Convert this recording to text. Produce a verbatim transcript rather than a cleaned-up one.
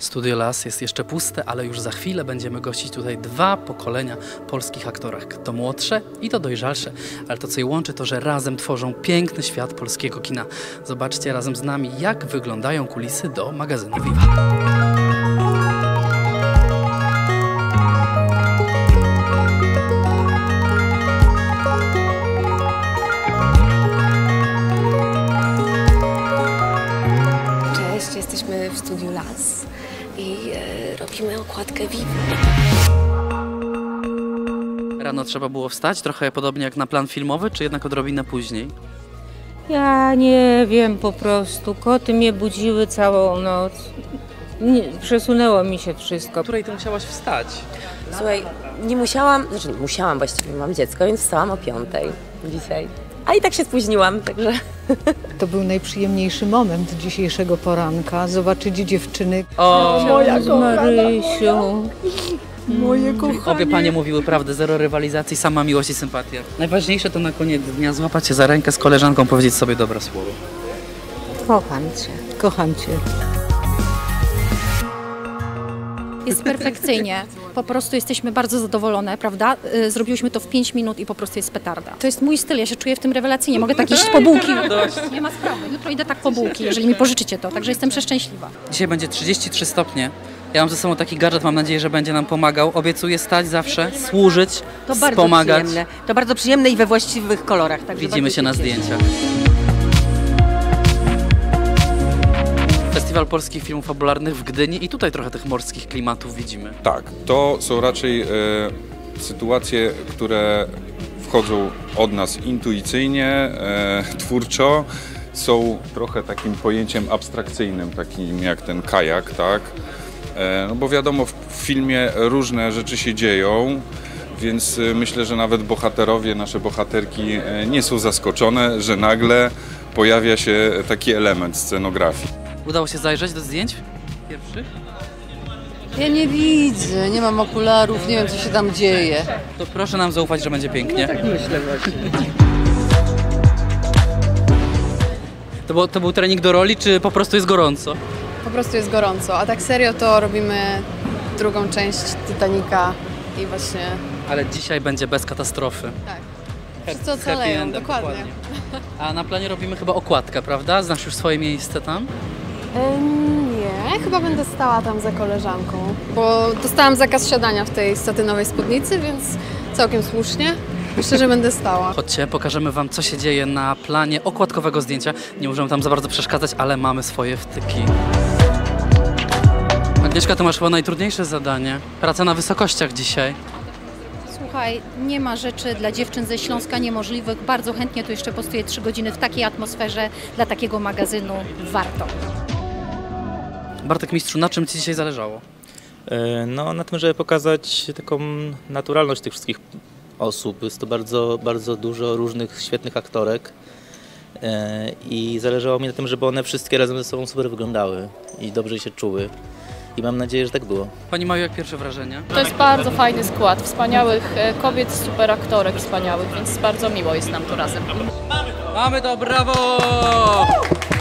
Studio Las jest jeszcze puste, ale już za chwilę będziemy gościć tutaj dwa pokolenia polskich aktorek. To młodsze i to dojrzalsze, ale to co je łączy to, że razem tworzą piękny świat polskiego kina. Zobaczcie razem z nami, jak wyglądają kulisy do magazynu Viva. Jesteśmy w Studiu Las i e, robimy okładkę Viva. Rano trzeba było wstać, trochę podobnie jak na plan filmowy, czy jednak odrobinę później? Ja nie wiem, po prostu. Koty mnie budziły całą noc. Nie, przesunęło mi się wszystko. O której ty musiałaś wstać? Słuchaj, nie musiałam, znaczy nie musiałam, właściwie mam dziecko, więc wstałam o piątej dzisiaj. A i tak się spóźniłam, także... To był najprzyjemniejszy moment dzisiejszego poranka. Zobaczyć dziewczyny. O, moja z Marysią. Moje kochanie. Obie panie mówiły prawdę, zero rywalizacji, sama miłość i sympatia. Najważniejsze to na koniec dnia złapać się za rękę z koleżanką, powiedzieć sobie dobre słowo. Kocham cię. Kocham cię. Jest perfekcyjnie. Po prostu jesteśmy bardzo zadowolone, prawda? Zrobiłyśmy to w pięć minut i po prostu jest petarda. To jest mój styl, ja się czuję w tym rewelacyjnie. Mogę tak iść po bułki. Nie ma sprawy. Jutro idę tak po bułki, jeżeli mi pożyczycie to. Także jestem przeszczęśliwa. Dzisiaj będzie trzydzieści trzy stopnie. Ja mam ze sobą taki gadżet, mam nadzieję, że będzie nam pomagał. Obiecuję stać zawsze, służyć, To bardzo wspomagać. przyjemne. To bardzo przyjemne i we właściwych kolorach. Także Widzimy się na zdjęciach. Festiwal Polskich Filmów Fabularnych w Gdyni i tutaj trochę tych morskich klimatów widzimy. Tak, to są raczej e, sytuacje, które wchodzą od nas intuicyjnie, e, twórczo, są trochę takim pojęciem abstrakcyjnym, takim jak ten kajak, tak? E, no bo wiadomo, w filmie różne rzeczy się dzieją, więc myślę, że nawet bohaterowie, nasze bohaterki e, nie są zaskoczone, że nagle pojawia się taki element scenografii. Udało się zajrzeć do zdjęć pierwszych? Ja nie widzę, nie mam okularów, nie wiem co się tam dzieje. To proszę nam zaufać, że będzie pięknie. Tak myślę właśnie. To, było, to był trening do roli, czy po prostu jest gorąco? Po prostu jest gorąco, a tak serio to robimy drugą część Titanica i właśnie... Ale dzisiaj będzie bez katastrofy. Tak. Wszyscy ocaleją, endem, dokładnie. dokładnie. A na planie robimy chyba okładkę, prawda? Znasz już swoje miejsce tam? Nie, chyba będę stała tam za koleżanką, bo dostałam zakaz siadania w tej satynowej spódnicy, więc całkiem słusznie. Myślę, że będę stała. Chodźcie, pokażemy wam, co się dzieje na planie okładkowego zdjęcia. Nie możemy tam za bardzo przeszkadzać, ale mamy swoje wtyki. Agnieszka, to masz chyba najtrudniejsze zadanie. Praca na wysokościach dzisiaj. Słuchaj, nie ma rzeczy dla dziewczyn ze Śląska niemożliwych. Bardzo chętnie tu jeszcze postoję trzy godziny w takiej atmosferze. Dla takiego magazynu warto. Bartek Mistrzu, na czym ci dzisiaj zależało? No, na tym, żeby pokazać taką naturalność tych wszystkich osób. Jest to bardzo, bardzo dużo różnych świetnych aktorek i zależało mi na tym, żeby one wszystkie razem ze sobą super wyglądały i dobrze się czuły. I mam nadzieję, że tak było. Pani Maju, jak pierwsze wrażenie? To jest bardzo fajny skład wspaniałych kobiet, super aktorek wspaniałych, więc bardzo miło jest nam tu razem. Mamy to, brawo!